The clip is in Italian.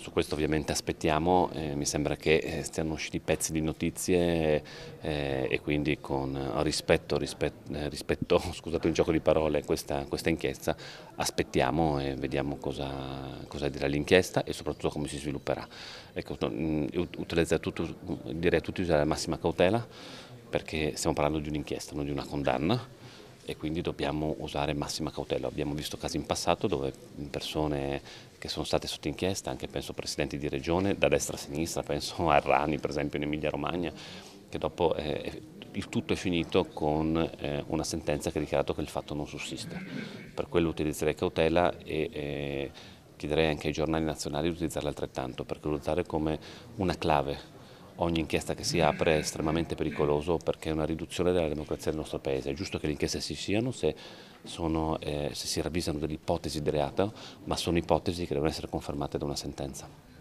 Su questo ovviamente aspettiamo, mi sembra che stiano usciti pezzi di notizie e quindi con rispetto, scusate il gioco di parole, questa inchiesta, aspettiamo e vediamo cosa dirà l'inchiesta e soprattutto come si svilupperà. Ecco, direi a tutti di usare la massima cautela perché stiamo parlando di un'inchiesta, non di una condanna e quindi dobbiamo usare massima cautela. Abbiamo visto casi in passato dove persone che sono state sotto inchiesta, anche penso presidenti di regione, da destra a sinistra, penso a Errani per esempio in Emilia Romagna, che dopo il tutto è finito con una sentenza che ha dichiarato che il fatto non sussiste. Per quello utilizzerei cautela e chiederei anche ai giornali nazionali di utilizzarla altrettanto, perché usare come una clave ogni inchiesta che si apre è estremamente pericoloso perché è una riduzione della democrazia del nostro Paese. È giusto che le inchieste si siano se si ravvisano delle ipotesi di reato, ma sono ipotesi che devono essere confermate da una sentenza.